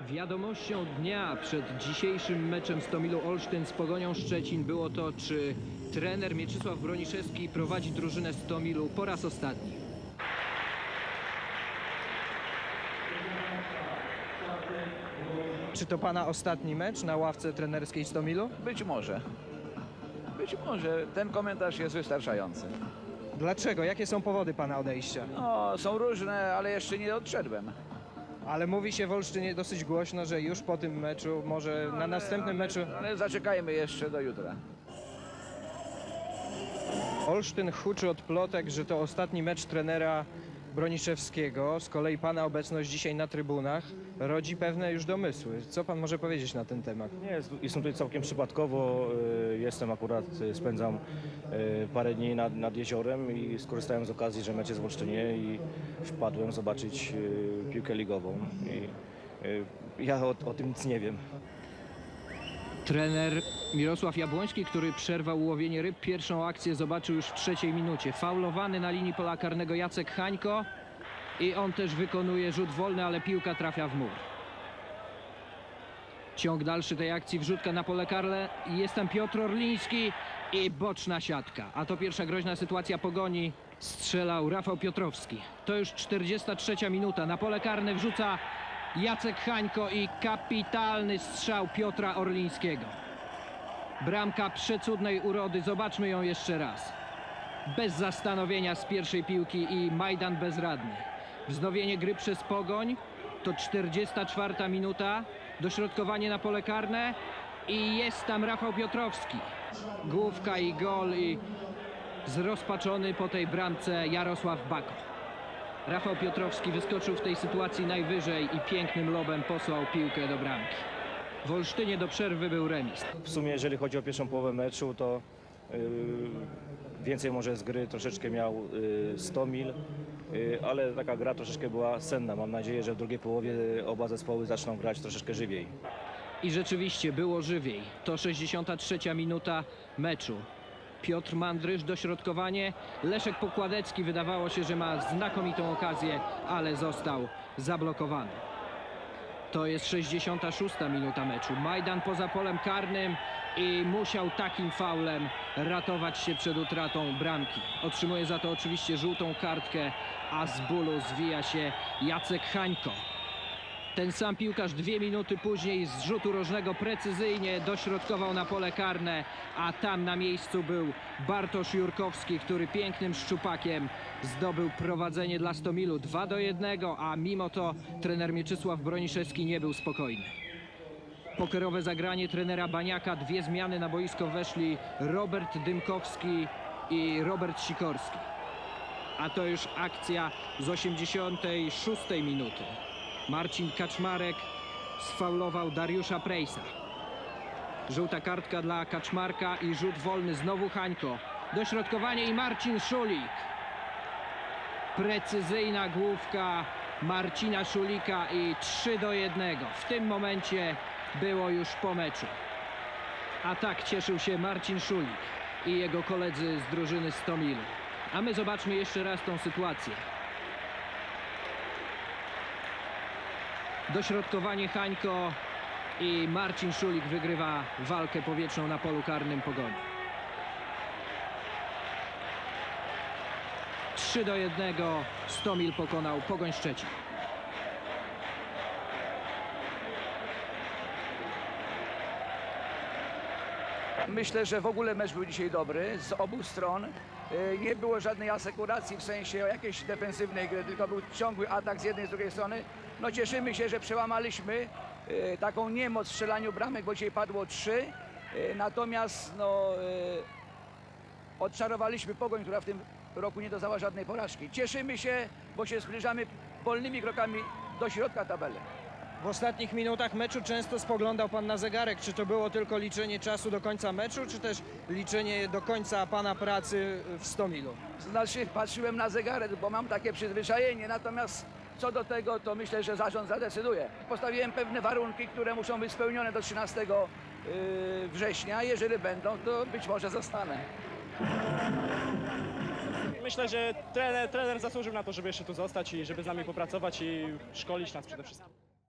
Wiadomością dnia przed dzisiejszym meczem Stomilu Olsztyn z Pogonią Szczecin było to, czy trener Mieczysław Broniszewski prowadzi drużynę Stomilu po raz ostatni. Czy to pana ostatni mecz na ławce trenerskiej Stomilu? Być może. Być może. Ten komentarz jest wystarczający. Dlaczego? Jakie są powody pana odejścia? No, są różne, ale jeszcze nie odszedłem. Ale mówi się w Olsztynie dosyć głośno, że już po tym meczu, może na następnym meczu... Ale zaczekajmy jeszcze do jutra. Olsztyn huczy od plotek, że to ostatni mecz trenera Broniszewskiego. Z kolei pana obecność dzisiaj na trybunach rodzi pewne już domysły. Co pan może powiedzieć na ten temat? Nie, jestem tutaj całkiem przypadkowo. Jestem akurat, spędzam parę dni nad jeziorem i skorzystałem z okazji, że mecz jest w Olsztynie i wpadłem zobaczyć piłkę ligową. Ja o tym nic nie wiem. Trener Mirosław Jabłoński, który przerwał łowienie ryb, pierwszą akcję zobaczył już w 3. minucie. Faulowany na linii pola karnego Jacek Hańko i on też wykonuje rzut wolny, ale piłka trafia w mur. Ciąg dalszy tej akcji, wrzutka na pole karne. Jest tam Piotr Orliński i boczna siatka. A to pierwsza groźna sytuacja Pogoni. Strzelał Rafał Piotrowski. To już 43. minuta. Na pole karne wrzuca Jacek Hańko i kapitalny strzał Piotra Orlińskiego. Bramka przecudnej urody. Zobaczmy ją jeszcze raz. Bez zastanowienia z pierwszej piłki i Majdan bezradny. Wznowienie gry przez Pogoń. To 44. minuta. Dośrodkowanie na pole karne. I jest tam Rafał Piotrowski. Główka i gol i zrozpaczony po tej bramce Jarosław Bako. Rafał Piotrowski wyskoczył w tej sytuacji najwyżej i pięknym lobem posłał piłkę do bramki. W Olsztynie do przerwy był remis. W sumie jeżeli chodzi o pierwszą połowę meczu, to więcej może z gry troszeczkę miał Stomil, ale taka gra troszeczkę była senna. Mam nadzieję, że w drugiej połowie oba zespoły zaczną grać troszeczkę żywiej. I rzeczywiście było żywiej. To 63. minuta meczu. Piotr Mandrysz, dośrodkowanie. Leszek Pokładecki, wydawało się, że ma znakomitą okazję, ale został zablokowany. To jest 66. minuta meczu. Majdan poza polem karnym i musiał takim faulem ratować się przed utratą bramki. Otrzymuje za to oczywiście żółtą kartkę, a z bólu zwija się Jacek Hańko. Ten sam piłkarz 2 minuty później z rzutu rożnego precyzyjnie dośrodkował na pole karne, a tam na miejscu był Bartosz Jurkowski, który pięknym szczupakiem zdobył prowadzenie dla Stomilu 2-1, a mimo to trener Mieczysław Broniszewski nie był spokojny. Pokerowe zagranie trenera Baniaka, 2 zmiany na boisko weszli Robert Dymkowski i Robert Sikorski. A to już akcja z 86. minuty. Marcin Kaczmarek sfaulował Dariusza Prejsa. Żółta kartka dla Kaczmarka i rzut wolny, znowu Hańko. Dośrodkowanie i Marcin Szulik. Precyzyjna główka Marcina Szulika i 3-1. W tym momencie było już po meczu. A tak cieszył się Marcin Szulik i jego koledzy z drużyny Stomilu. A my zobaczmy jeszcze raz tą sytuację. Dośrodkowanie Hańko i Marcin Szulik wygrywa walkę powietrzną na polu karnym Pogoni. 3-1 Stomil pokonał Pogoń Szczecin. Myślę, że w ogóle mecz był dzisiaj dobry z obu stron. Nie było żadnej asekuracji w sensie jakiejś defensywnej gry, tylko był ciągły atak z jednej i z drugiej strony. No cieszymy się, że przełamaliśmy taką niemoc w strzelaniu bramek, bo dzisiaj padło 3. Natomiast no, odczarowaliśmy Pogoń, która w tym roku nie dostała żadnej porażki. Cieszymy się, bo się zbliżamy wolnymi krokami do środka tabeli. W ostatnich minutach meczu często spoglądał pan na zegarek. Czy to było tylko liczenie czasu do końca meczu, czy też liczenie do końca pana pracy w Stomilu? Znaczy, patrzyłem na zegarek, bo mam takie przyzwyczajenie, natomiast co do tego, to myślę, że zarząd zadecyduje. Postawiłem pewne warunki, które muszą być spełnione do 13 września. Jeżeli będą, to być może zostanę. Myślę, że trener zasłużył na to, żeby jeszcze tu zostać i żeby z nami popracować i szkolić nas przede wszystkim.